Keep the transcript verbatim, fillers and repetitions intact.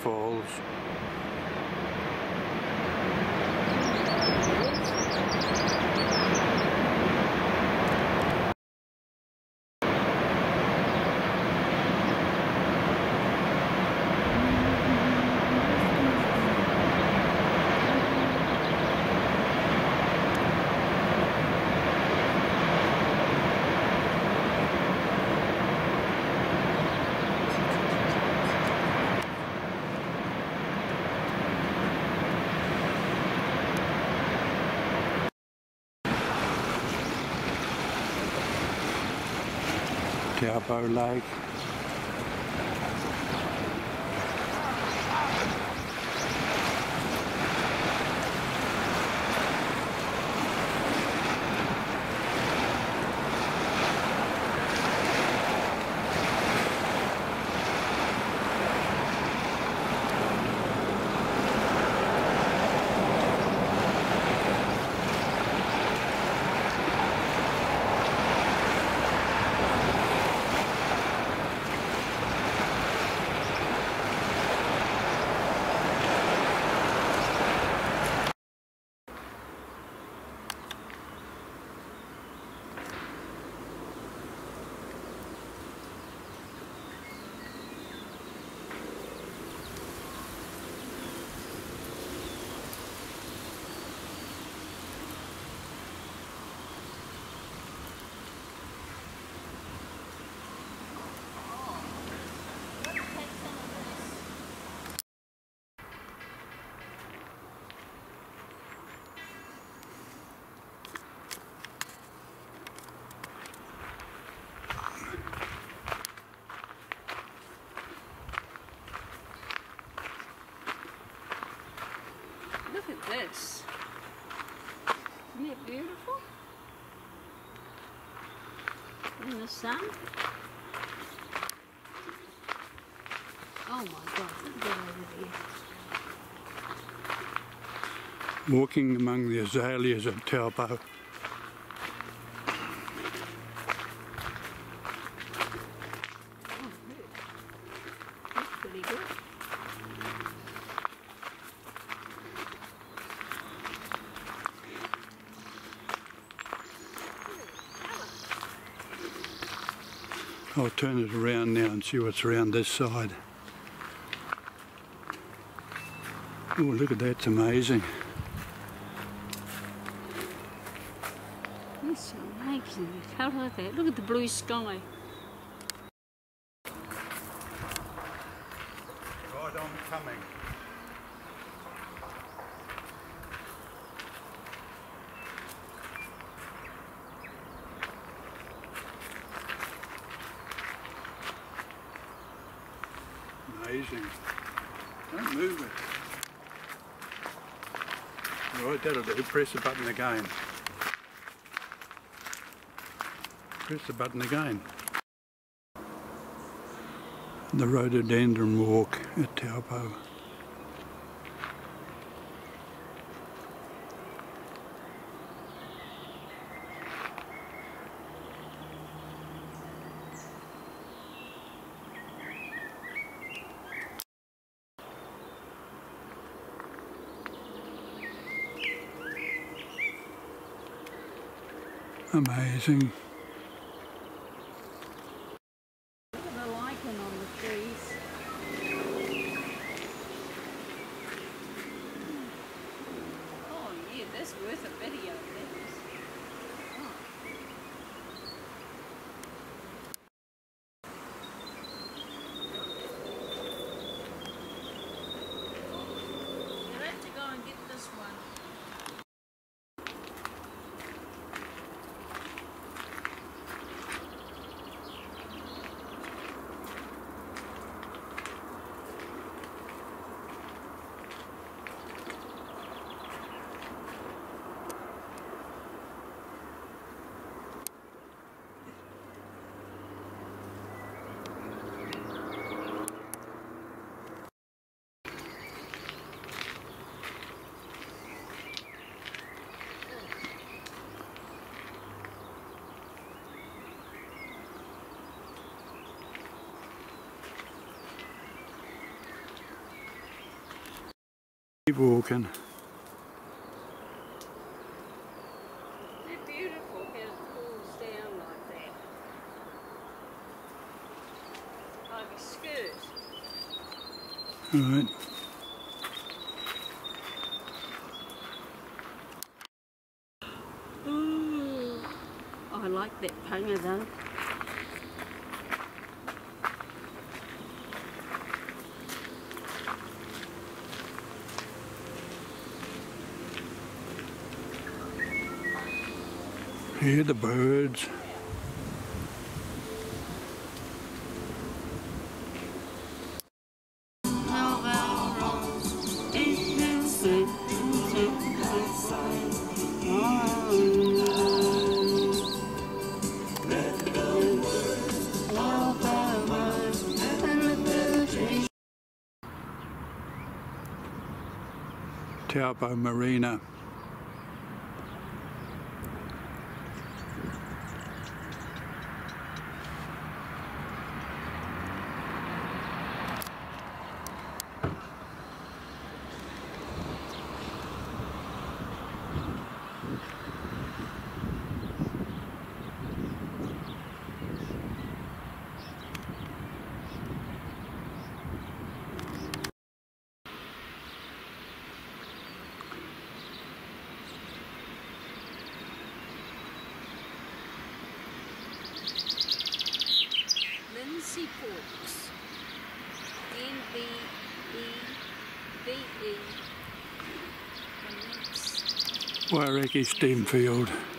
Falls. Taupo Lake. Look at this. Isn't it beautiful? In the sun. Oh my God, look at that over here. Walking among the azaleas of Taupo. Oh, good. That's pretty good. I'll turn it around now and see what's around this side. Oh, look at that, it's amazing. It's amazing. How about that? Look at the blue sky. Right on coming. Amazing. Don't move it. Right, that'll do. Press the button again. Press the button again. The rhododendron walk at Taupo. Amazing. Look at the lichen on the trees. Oh yeah, that's worth a video. That is. Oh. You'll have to go and get this one. Keep walking. They're beautiful how it pulls down like that. Like a skirt. Alright. Ooh. I like that punga though. Hear the birds. Taupo Marina. Lindsay Forks. N B E B E. Waireki Steamfield.